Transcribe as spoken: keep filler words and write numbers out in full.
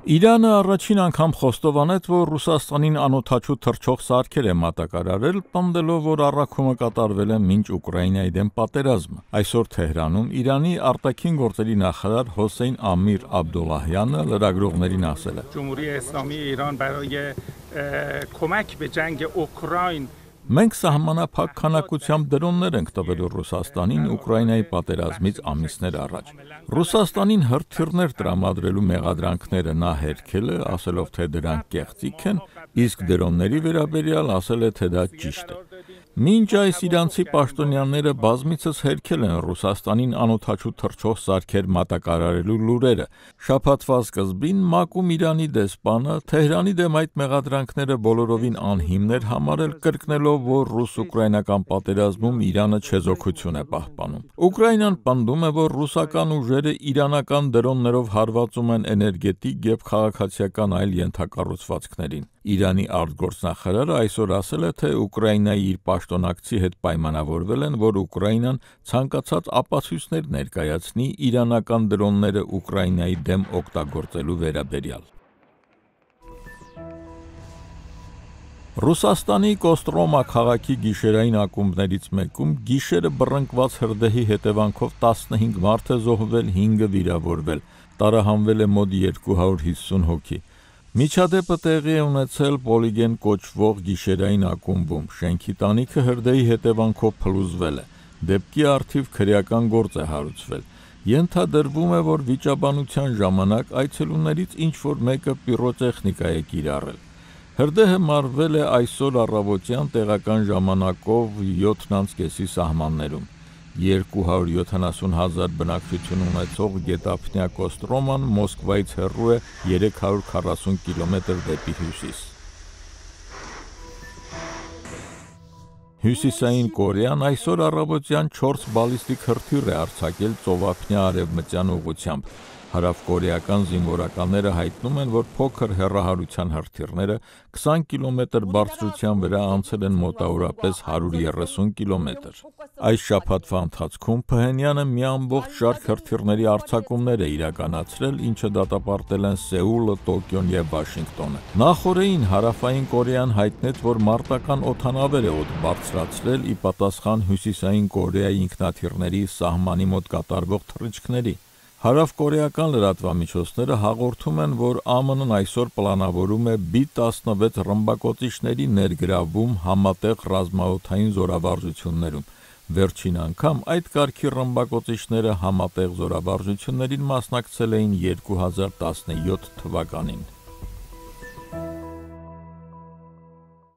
Իրանը առաջին անգամ խոստովանեց, որ Ռուսաստանին անօդաչու թռչող սարքեր է մատակարարել, պնդելով, որ առաքումը կատարվել է մինչ Ուկրաինայի դեմ պատերազմը։ Այսօր Թեհրանում Իրանի արտաքին գործերի նախարար Հոսեյն Ամիր Աբդոլլահյանը լրագրողներին ասել է. Ջումհուրիե իսլամի Իրան բարոյե կոմակ բե ջանգ Ուկրաին Մենք սահմանափակ քանակությամբ դրոններ ենք տվել Ռուսաստանին Ուկրաինայի պատերազմից ամիսներ առաջ։ Ռուսաստանին հրթիռներ տրամադրելու մեղադրանքները նա հերքել է, ասելով, թե դրանք կեղծիք են, իսկ դրոնների վերաբերյալ ասել է, թե դա ճիշտ է։ Մինչ այս իրանցի պաշտոնյաները բազմիցս հերքել են Ռուսաստանին անօդաչու թռչող սարքեր մատակարարելու լուրերը, շաբաթվա սկզբին ՄԱԿ-ում Իրանի դեսպանը Թեհրանի դեմ այդ մեղադրանքները բոլորովին անհիմն էր համարել, կրկնելով, որ ռուս-ուկրաինական պատերազմում Իրանը չեզոքություն է պահպանում։ Ուկրաինան պնդում է, որ ռուսական ուժերը իրանական դրոններով հարվածում են էներգետիկ և քաղաքացիական այլ ենթակառուցվածքներին։ Իրանի արտգործնախարարը այսօր ասել է, թե Ուկրաինայի իր պաշտոնակցի հետ պայմանավորվել են, որ Ուկրաինան ցանկացած ապացույցներ ներկայացնի իրանական դրոնները Ուկրաինայի դեմ օգտագործելու վերաբերյալ։ Ռուսաստանի Կոստրոմա քաղաքի գիշերային ակումբներից մեկում գիշերը բռնկված հրդեհի հետևանքով տասնհինգ մարդ է զոհվել, հինգը վիրավորվել, տարահանվել է մոտ երկու հարյուր հիսուն հոգի։ Միջադեպը տեղի է ունեցել Պոլիգեն կոչվող գիշերային ակումբում, շենքի տանիքը հրդեհի հետևանքով փլուզվել է, դեպքի առթիվ քրեական գործ է հարուցվել։ Ենթադրվում է, որ վիճաբանության ժամանակ այցելուներից ինչ-որ մեկը պիրոտեխնիկա է կիրառել։ Հրդեհը մարվել է այսօր առավոտյան տեղական ժամանակով յոթ անց կեսի սահմաններում։ երկու հարյուր յոթանասուն հազար բնակչություն ունեցող գետափնյա Կոստրոման Մոսկվայից հեռու է երեք հարյուր քառասուն կիլոմետր դեպի հյուսիս։ Հյուսիսային Կորեան այսօր առավոտյան չորս բալիստիկ հրթիռ է արձակել ծովափնյա արևմտյան ուղղությամբ։ Հարավկորեական զինվորականները հայտնում են, որ փոքր հեռահարության հրթիռները քսան կիլոմետր բարձրության վրա անցել են մոտավորապես հարյուր երեսուն կիլոմետր։ Այս շաբաթվա ընթացքում Փհենյանը մի ամբողջ շարք հրթիռների արձակումներ է իրականացրել, ինչը դատապարտել են Սեուլը, Տոկիոն և Վաշինգտոնը։ Նախօրեին Հարավային Կորեան հայտնեց, որ մարտական օդանավեր է օդ բարձրացրել ի պատասխան Հյուսիսային Կորեայի ինքնաթիռների սահմանի մոտ կատարվող թռիչքների։ Հարավկորեական լրատվամիջոցները հաղորդում են, որ ԱՄՆ-ն այսօր պլանավորում է բի տասնվեց ռմբակոծիչների ներգրավում համատեղ ռազմաօդային զորավարժություններում։ Վերջին անգամ այդ կարգի ռմբակոծիչները համատեղ զորավարժություններին մասնակցել էին երկու հազար տասնյոթ թվականին։